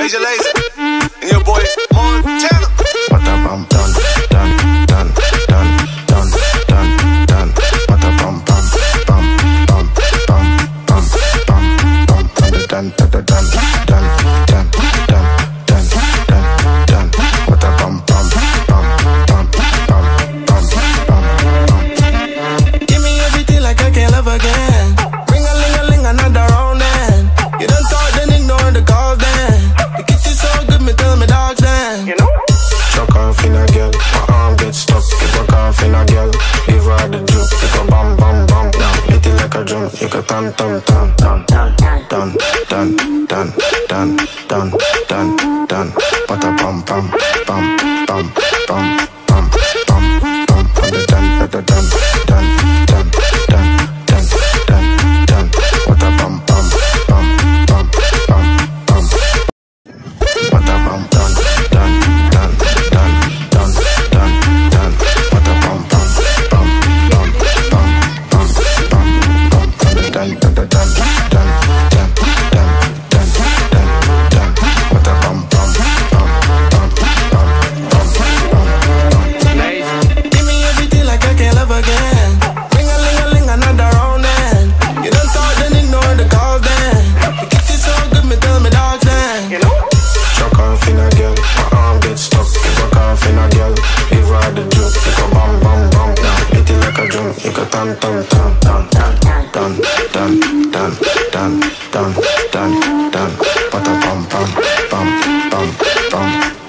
DJ Lazy, and your boy Montana. What a bum done, done, done, done, done, done, done. What a bum bum bum bum bum bum bum bum. Done, done, done, done, done, done, done, done, done, done. What a bum bum bum bum bum bum bum bum. Give me everything like I can't love again. Ring a ling a ling another round then. You done thought then ignore the calls then. The kiss is so good me tell me dogs then. You know. Chuck off in a girl, my arm gets stuck. You broke off in a girl, give her the juke. You go bum bum bum, now hit it like a drum. You go tam tam tam tam tam tam tam tam tam tam tam tam. What a bum bum bum bum bum bum bum bum. Dun dun dun dun dun dun dun dun dun. What a bum bum bum bum bum bum. What a bum dun dun dun dun dun dun dun. What a bum bum bum bum bum bum bum bum. Dun dun dun dun dun dun dun dun dun dun. What a bum bum bum bum bum bum bum. Give me everything like I can't love again. Ring a ling a ling another round then. You done thought then ignore the calls then. The kiss is so good me tell me dogs then. You know. Chuck off in a girl, my arm gets stuck. You broke off in a girl, give her the juke. You go bum bum bum, now hit it like a drum. You go tam tam tam tam tam tam tam tam tam tam tam tam. What a bum bum bum bum bum.